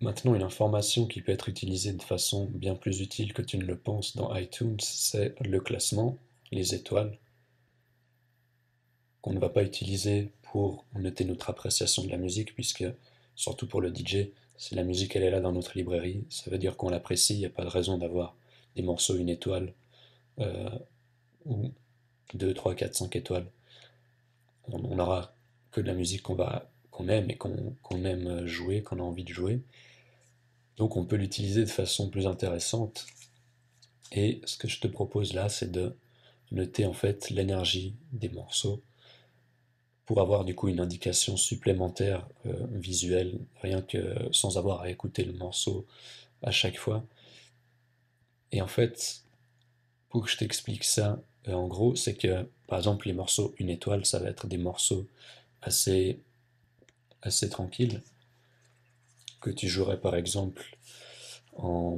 Maintenant, une information qui peut être utilisée de façon bien plus utile que tu ne le penses dans iTunes, c'est le classement, les étoiles, qu'on ne va pas utiliser pour noter notre appréciation de la musique, puisque, surtout pour le DJ, si la musique elle est là dans notre librairie, ça veut dire qu'on l'apprécie, il n'y a pas de raison d'avoir des morceaux une étoile, euh, ou 2, 3, 4, 5 étoiles. On n'aura que de la musique qu'on aime et qu'on aime jouer, qu'on a envie de jouer. Donc on peut l'utiliser de façon plus intéressante. Et ce que je te propose là, c'est de noter en fait l'énergie des morceaux pour avoir du coup une indication supplémentaire visuelle, rien que sans avoir à écouter le morceau à chaque fois. Et en fait, pour que je t'explique ça, en gros, c'est que par exemple les morceaux une étoile, ça va être des morceaux assez, assez tranquilles que tu jouerais par exemple en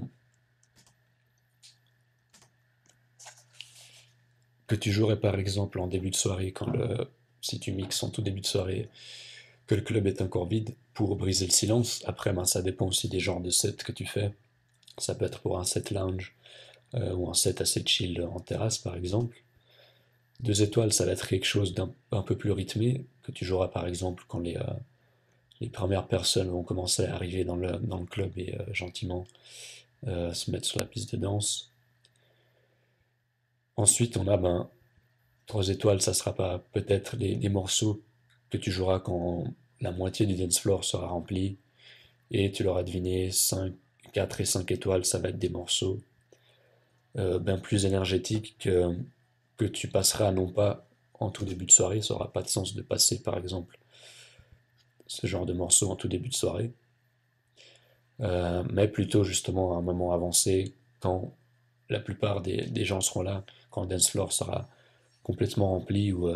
en début de soirée si tu mixes en tout début de soirée que le club est encore vide pour briser le silence. Après, ben, ça dépend aussi des genres de sets que tu fais. Ça peut être pour un set lounge ou un set assez chill en terrasse par exemple. Deux étoiles, ça va être quelque chose d'un un peu plus rythmé que tu joueras par exemple quand les premières personnes vont commencer à arriver dans le club et gentiment se mettre sur la piste de danse. Ensuite, on a ben, trois étoiles, ça sera pas peut-être des morceaux que tu joueras quand la moitié du dance floor sera rempli et tu l'auras deviné 5, 4 et 5 étoiles, ça va être des morceaux bien plus énergétiques que tu passeras non pas en tout début de soirée, ça n'aura pas de sens de passer par exemple ce genre de morceaux en tout début de soirée, mais plutôt justement à un moment avancé quand la plupart des gens seront là, quand le dance floor sera complètement rempli ou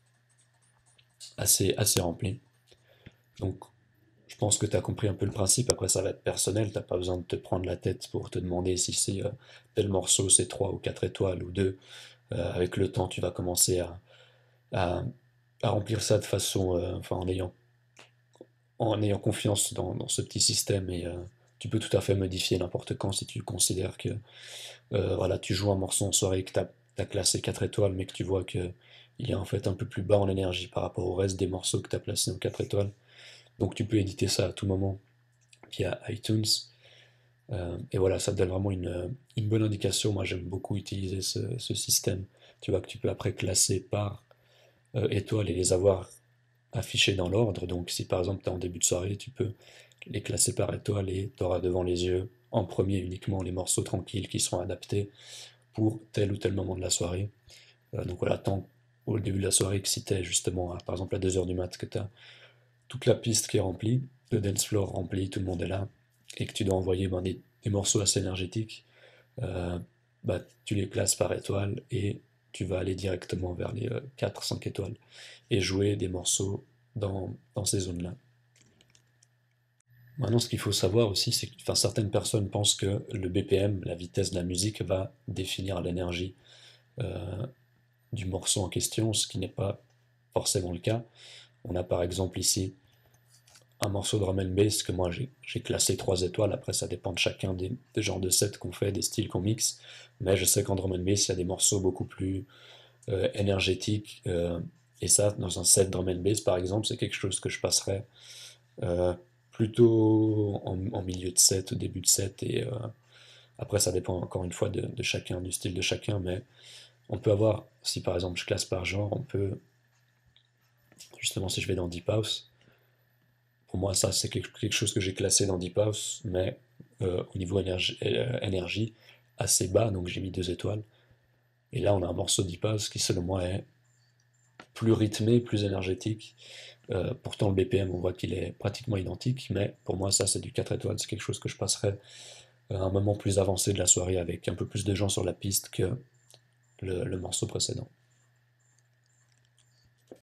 assez rempli. Donc je pense que tu as compris un peu le principe. Après, ça va être personnel. T'as pas besoin de te prendre la tête pour te demander si c'est tel morceau, c'est 3 ou 4 étoiles ou 2. Avec le temps, tu vas commencer à, à remplir ça de façon, enfin, en ayant confiance dans ce petit système. Et tu peux tout à fait modifier n'importe quand si tu considères que voilà, tu joues un morceau en soirée que tu as classé 4 étoiles, mais que tu vois que il est en fait un peu plus bas en énergie par rapport au reste des morceaux que tu as placés en 4 étoiles. Donc tu peux éditer ça à tout moment via iTunes. Et voilà, ça te donne vraiment une bonne indication. Moi, j'aime beaucoup utiliser ce système. Tu vois que tu peux après classer par étoiles et les avoir affichés dans l'ordre. Donc, si par exemple tu es en début de soirée, tu peux les classer par étoile et tu auras devant les yeux en premier uniquement les morceaux tranquilles qui seront adaptés pour tel ou tel moment de la soirée. Donc voilà, tant au début de la soirée que si tu es justement, par exemple à 2 heures du mat, que tu as toute la piste qui est remplie, le dance floor rempli, tout le monde est là, et que tu dois envoyer ben, des morceaux assez énergétiques, euh, bah, tu les classes par étoile et tu vas aller directement vers les 4-5 étoiles et jouer des morceaux dans ces zones-là. Maintenant, ce qu'il faut savoir aussi, c'est que enfin, certaines personnes pensent que le BPM, la vitesse de la musique, va définir l'énergie euh, du morceau en question, ce qui n'est pas forcément le cas. On a par exemple ici un morceau de drum and bass que moi j'ai classé 3 étoiles. Après, ça dépend de chacun des genres de sets qu'on fait, des styles qu'on mixe. Mais je sais qu'en drum and bass, il y a des morceaux beaucoup plus énergétiques. Et ça, dans un set drum and bass, par exemple, c'est quelque chose que je passerais euh, plutôt en milieu de set, au début de set. Et après, ça dépend encore une fois de chacun, du style de chacun. Mais on peut avoir, si par exemple je classe par genre, on peut, justement, si je vais dans Deep House, pour moi, ça, c'est quelque chose que j'ai classé dans Deep House, mais au niveau énergie, assez bas, donc j'ai mis 2 étoiles. Et là, on a un morceau Deep House qui, selon moi, est plus rythmé, plus énergétique. Pourtant, le BPM, on voit qu'il est pratiquement identique, mais pour moi, ça, c'est du 4 étoiles. C'est quelque chose que je passerais à un moment plus avancé de la soirée avec un peu plus de gens sur la piste que le morceau précédent.